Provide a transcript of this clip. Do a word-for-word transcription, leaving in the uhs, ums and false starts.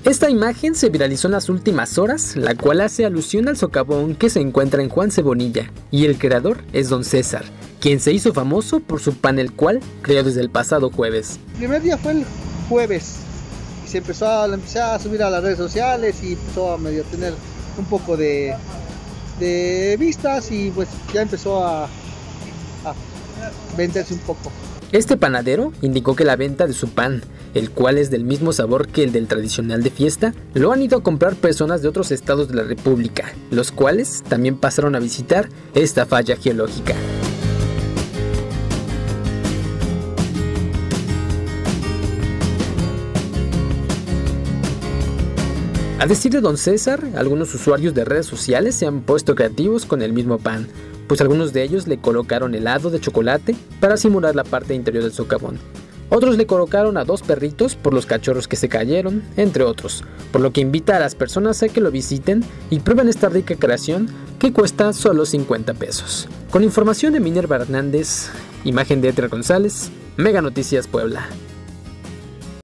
Esta imagen se viralizó en las últimas horas, la cual hace alusión al socavón que se encuentra en Juan Cebonilla, y el creador es Don César, quien se hizo famoso por su pan, el cual creó desde el pasado jueves. El primer día fue el jueves y se empezó a, empecé a subir a las redes sociales y empezó a medio tener un poco de, de vistas y pues ya empezó a, a venderse un poco. Este panadero indicó que la venta de su pan, el cual es del mismo sabor que el del tradicional de fiesta, lo han ido a comprar personas de otros estados de la República, los cuales también pasaron a visitar esta falla geológica. A decir de Don César, algunos usuarios de redes sociales se han puesto creativos con el mismo pan, pues algunos de ellos le colocaron helado de chocolate para simular la parte interior del socavón. Otros le colocaron a dos perritos por los cachorros que se cayeron, entre otros, por lo que invita a las personas a que lo visiten y prueben esta rica creación que cuesta solo cincuenta pesos. Con información de Minerva Hernández, imagen de Edgar González, Mega Noticias Puebla.